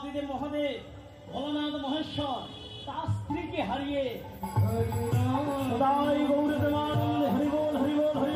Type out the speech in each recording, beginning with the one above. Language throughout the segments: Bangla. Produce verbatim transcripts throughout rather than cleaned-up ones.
দেবাদিদেব মহাদেব ভোলানাথ মহেশ্বর তার স্ত্রীকে হারিয়ে সদাই গৌর প্রেমানন্দে হরি বল হরি বল Hari.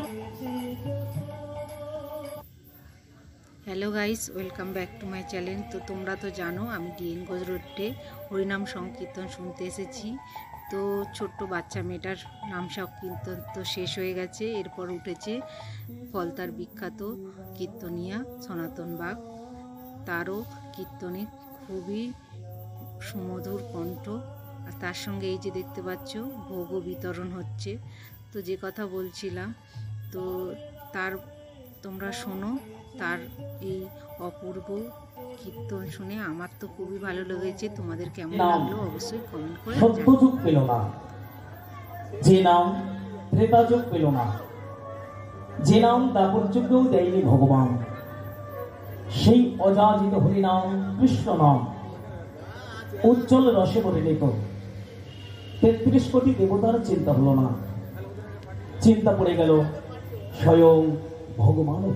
Hello guys, welcome back to my channel. তো তোমরা তো জানো আমি ডিএন গোজ রোডে হরিনাম সংকীর্তন শুনতে এসেছি। তো ছোট্ট বাচ্চা মেয়েটার নাম সংকীর্তন তো শেষ হয়ে গেছে। এরপর উঠেছে ফলতার বিখ্যাত কীর্তনিয়া সনাতন বাগ। তারও কীর্তনে খুবই সুমধুর কণ্ঠ, আর তার সঙ্গে এই যে দেখতে পাচ্ছ ভোগ বিতরণ হচ্ছে। তো যে কথা বলছিলাম, তো তার তোমরা শোনো তার এই অপূর্ব কীর্তন শুনে আমার তো খুবই ভালো লেগেছে। তোমাদের কেমন লাগলো অবশ্যই কমেন্ট করে জানাও। সত্যযুগ পেল না, যে নাম ত্রেতাযুগ পেল না, যে নাম দাপর যুগেও দেয়নি ভগবান, সেই অযাচিত হরিনাম কৃষ্ণ নাম উজ্জ্বল রসে পরিণত। তেত্রিশ কোটি দেবতার চিন্তা হলো না, চিন্তা পড়ে গেল স্বয়ং ভগবানের।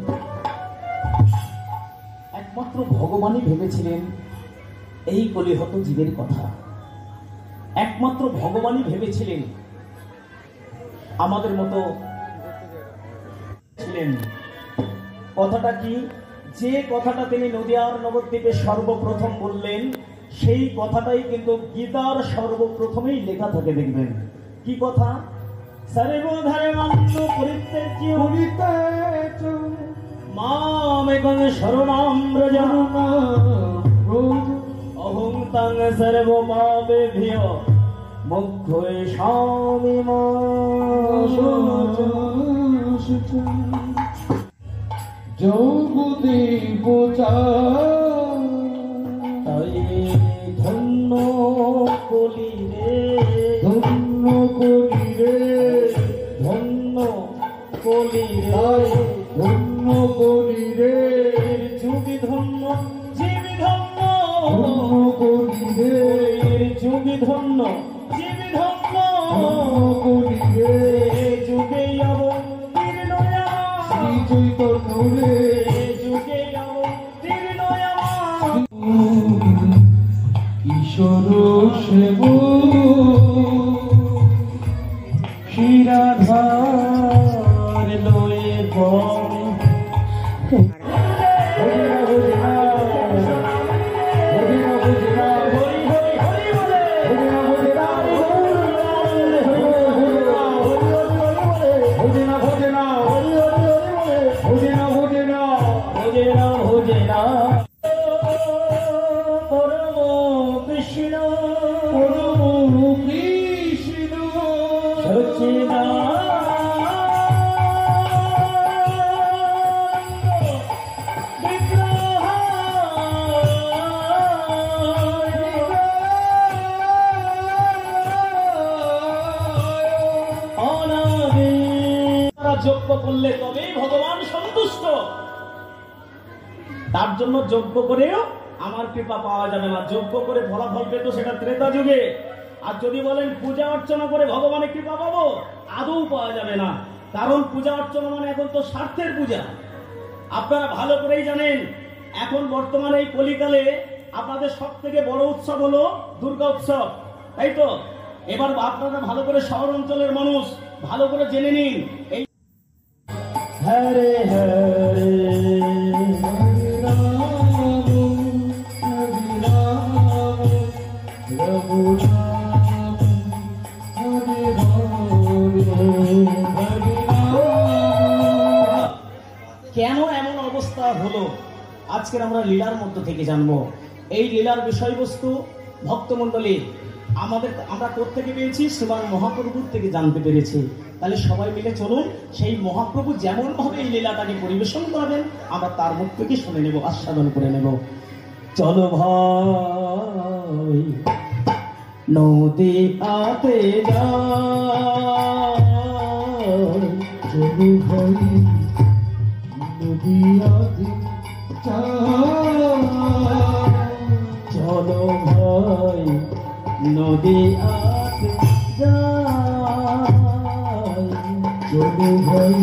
একমাত্র ভগবানই ভেবেছিলেন এই কলিহত জীবের কথা, একমাত্র ভগবানই ভেবেছিলেন আমাদের মতো ছিলেন। কথাটা কি? যে কথাটা তিনি নদিয়ার নবদ্বীপে সর্বপ্রথম বললেন, সেই কথাটাই কিন্তু গীতার সর্বপ্রথমেই লেখা থাকে, দেখবেন। কি কথা? সর্বধর্মান্ পরিত্যাজ্য মামেকং শরণাং ব্রজ অহং তং সর্বপাপেভ্যো মোক্ষয়িষ্যামি মা যোগদীপ তাই ধন্য কলি রে, ধন্য করি রে, ধন্য কলি রে, ধন্য করি রে, যুগি ধন্য জীবি ধন্য, ধন্য করি রে, যুগি ধন্য জীবি ধন্য, ধন্য করি রে, যুগে অবতীর্ণ শ্রী চৈতন্য রে, যুগে অবতীর্ণ ঈশ্বর সেব শিরাধার লয়ে বল যজ্ঞ করলে তবেই ভগবান সন্তুষ্ট। তার জন্য যজ্ঞ করেও আমার কৃপা পাওয়া যাবে না। যজ্ঞ করে ফলাফল পেত সেটা ত্রেতা যুগে। আর যদি বলেন পূজা অর্চনা করে ভগবানের কৃপা পাবো, আদৌ পাওয়া যাবে না। কারণ পূজা অর্চনা মানে এখন তো স্বার্থের পূজা। আপনারা ভালো করেই জানেন, এখন বর্তমানে এই কলিকালে আপনাদের সব থেকে বড় উৎসব হলো দুর্গা উৎসব, তাই তো? এবার আপনারা ভালো করে শহর অঞ্চলের মানুষ ভালো করে জেনে নিন, এই হরে হরে কেন এমন অবস্থা হলো আজকের আমরা লীলার মধ্য থেকে জানবো। এই লীলার বিষয়বস্তু ভক্তমণ্ডলী আমাদের আমরা কোত্থেকে পেয়েছি? শ্রীমান মহাপ্রভুর থেকে জানতে পেরেছি। তাহলে সবাই মিলে চলুন, সেই মহাপ্রভু যেমন ভাবে এই লীলাটাকে পরিবেশন করাবেন আমরা তার মুখ থেকে শুনে নেব, আস্বাদন করে নেব। চলো ভাই নদী আতে যাই, চলো ভাই নদী আতে চলো ভাই নদী আতে যাই, চলো ভাই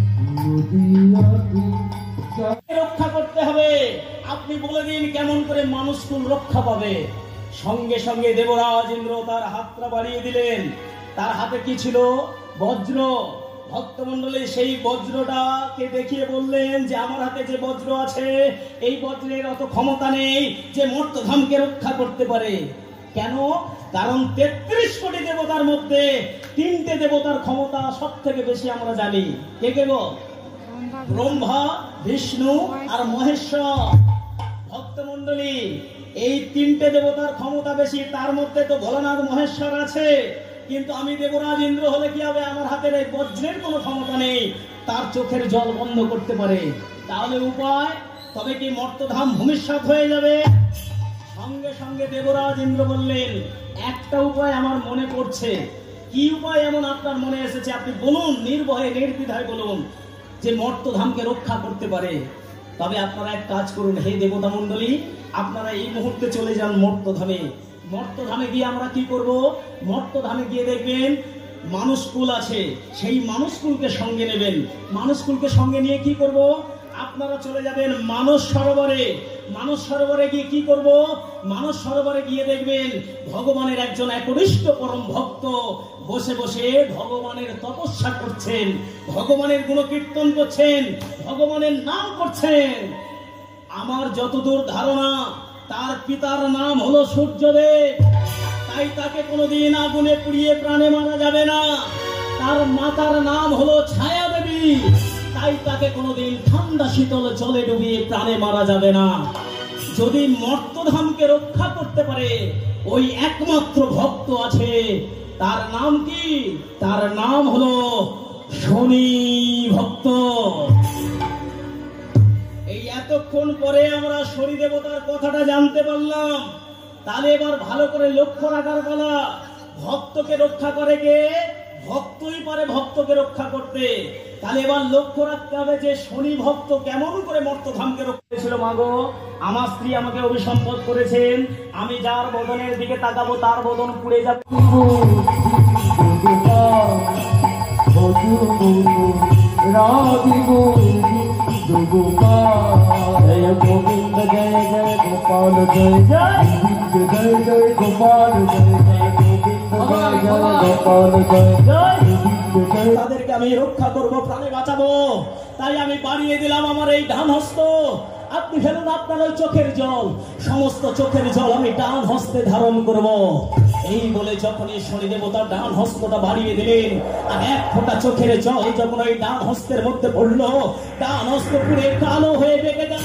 নদী আতে রক্ষা করতে হবে। আপনি বলে দিন কেমন করে মানুষকুল রক্ষা পাবে। সঙ্গে সঙ্গে দেবরাজ ইন্দ্র তার হাতটা বাড়িয়ে দিলেন। তার হাতে কি ছিল? বজ্র। ভক্তমণ্ডলী সেই বজ্রটাকে দেখিয়ে বললেন যে আমার হাতে যে বজ্র আছে এই বজ্রের অত ক্ষমতা নেই যে মর্তধামকে রক্ষা করতে পারে। কেন? কারণ তেত্রিশ কোটি দেবতার মধ্যে তিনটে দেবতার ক্ষমতা সব থেকে বেশি আমরা জানি। কে কে গো? ব্রহ্মা, বিষ্ণু আর মহেশ্বর। ভক্তমণ্ডলী, এই তিনটে দেবতার ক্ষমতা বেশি, তার মধ্যে তো ভোলানাথ মহেশ্বর আছে। কিন্তু আমি দেবরাজ ইন্দ্র হলে কি হবে? আমার হাতের এই বজ্রের কোনো ক্ষমতা নেই তার চোখের জল বন্ধ করতে পারে। তাহলে উপায়? তবে কি মর্তধাম ভূমিষ্যৎ হয়ে যাবে? সঙ্গে সঙ্গে দেবরাজ ইন্দ্র বললেন, একটা উপায় আমার মনে পড়ছে। কি উপায় এমন আপনার মনে এসেছে? আপনি বলুন, নির্ভয়ে নির্দ্বিধায় বলুন যে মর্তধামকে রক্ষা করতে পারে। তবে আপনারা এক কাজ করুন, হে দেবতা মণ্ডলী, আপনারা এই মুহূর্তে চলে যান মর্তধামে। মর্তধামে গিয়ে আমরা কি করব? মর্তধামে গিয়ে দেখবেন মানুষকুল আছে, সেই মানুষকুলকে সঙ্গে নেবেন। মানুষকুলকে সঙ্গে নিয়ে কি করব? আপনারা চলে যাবেন মানস সরোবরে। মানস সরোবরে গিয়ে কি করব? মানস সরোবরে গিয়ে দেখবেন ভগবানের একজন একনিষ্ঠ পরম ভক্ত বসে বসে ভগবানের তপস্যা করছেন, ভগবানের গুণকীর্তন করছেন, ভগবানের নাম করছেন। আমার যতদূর ধারণা তার পিতার নাম হলো সূর্যদেব, তাই তাকে কোনোদিন আগুনে পুড়িয়ে প্রাণে মারা যাবে না। তার মাতার নাম হলো ছায়া দেবী, তাই তাকে কোনোদিন ঠান্ডা শীতল জলে ডুবিয়ে প্রাণে মারা যাবে না। যদি মর্তধামকে রক্ষা করতে পারে ওই একমাত্র ভক্ত আছে, তার নাম কি? তার নাম হলো শনি ভক্ত। এই এতক্ষণ পরে আমরা শনি দেবতার কথাটা জানতে পারলাম। তাহলে এবার ভালো করে লক্ষ্য রাখার পালা। ভক্তকে রক্ষা করে কে? ভক্তই পারে ভক্তকে রক্ষা করতে। তাহলে এবার লক্ষ্য রাখতে হবে যে শনি ভক্ত কেমন করে মর্তধামকে রক্ষা করেছিল। মাগো, আমার স্ত্রী আমাকে অভিসম্বোধ করেছেন, আমি যার বদনের দিকে তাকাবো তার বদন পুড়ে যাবে। জয় গোবিন্দ জয় জয় গোপাল জয় জয় জয় জয় গোপাল জয় জয় গোবিন্দ জয় জয় গোপাল জয় জয়। তাদেরকে আমি রক্ষা করব, প্রাণে বাঁচাবো, তাই আমি বাড়িয়ে দিলাম আমার এই ডান হস্ত। আপনি ফেলুন আপনার ওই চোখের জল, সমস্ত চোখের জল আমি ডান হস্তে ধারণ করব। এই বলে যখন এই শনি দেবতা ডান হস্তটা বাড়িয়ে দিলেন, আর এক ফোঁটা চোখের জল যখন ওই ডান হস্তের মধ্যে পড়লো, ডান হস্ত পুরে কালো হয়ে বেঁকে গেল।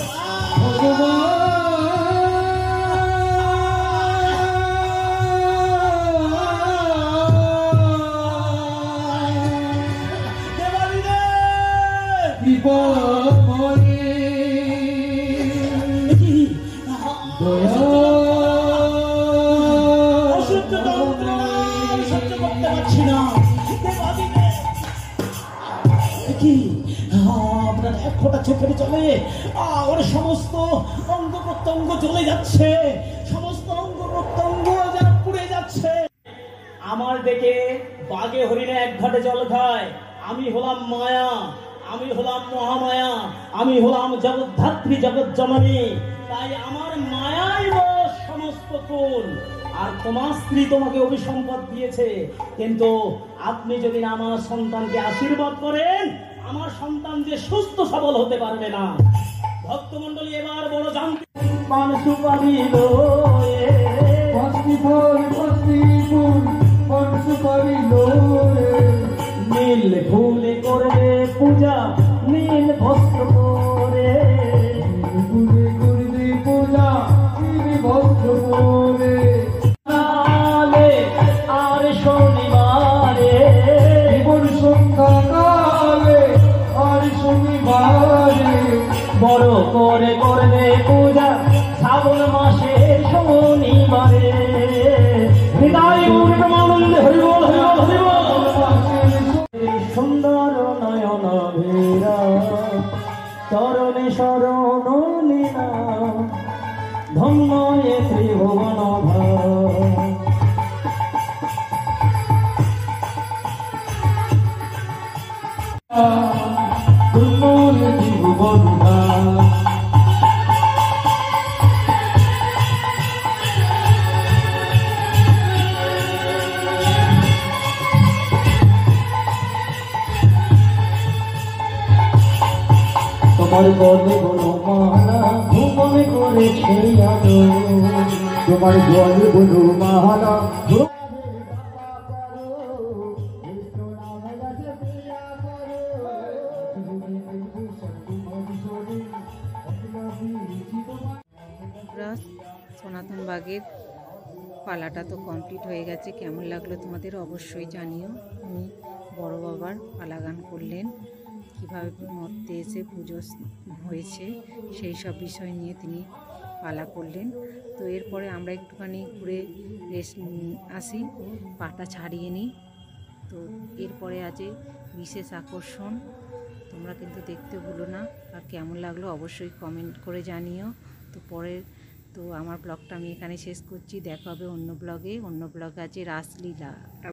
আপনার এক ফোঁটা চোখের জলে ওর সমস্ত অঙ্গ প্রত্যঙ্গ জ্বলে যাচ্ছে, সমস্ত অঙ্গ প্রত্যঙ্গ যেন পুড়ে যাচ্ছে। আমার দেখে বাঘে হরিণে এক ঘাটে জল খায়। আমি হলাম মায়া, আমি হলাম মহামায়া, আমি হলাম জগদ্ধাত্রী জগৎ জননী, তাই আমার মায়াই সমস্ত কুল। আর তোমার স্ত্রী তোমাকে অভিসম্পদ দিয়েছে, কিন্তু আপনি যদি আমার সন্তানকে আশীর্বাদ করেন, আমার সন্তান যে সুস্থ সবল হতে পারবে না। ভক্তমন্ডলী এবার বড় জানতে মানুষ পারিল নীল ফুলে করবে পূজা, নীল বস্ত্র পরে ফুলে করবে পূজা, নীল বস্ত্র পরে আর শনিবারে জীবন সন্ধ্যা কালে আর শনিবারে বড় করে করবে পূজা, শ্রাবণ মাসে শনিবারে। হৃদয় আনন্দে হরিবল হরিবল হরিবল। সুন্দর নয়ন ভীরা চরণে শরণ লীলা, ধন্য এ ত্রিভুবন তোমার বলে বনমালা ভুবনে করেছে আলো তোমার বলে বনমালা পুরা সনাতন বাগের পালাটা তো কমপ্লিট হয়ে গেছে। কেমন লাগলো তোমাদের অবশ্যই জানিও। উনি বড় বাবার পালা গান করলেন, কীভাবে মর্তে এসে পুজো হয়েছে সেই সব বিষয় নিয়ে তিনি পালা করলেন। তো এরপরে আমরা একটুখানি ঘুরে রেস্ট আসি, পাটা ছাড়িয়ে নিই। তো এরপরে আছে বিশেষ আকর্ষণ, তোমরা কিন্তু দেখতে ভুলো না। আর কেমন লাগলো অবশ্যই কমেন্ট করে জানিও। তো পরে তো আমার ব্লগটা আমি এখানে শেষ করছি, দেখা হবে অন্য ব্লগে। অন্য ব্লগ আছে রাসলীলা।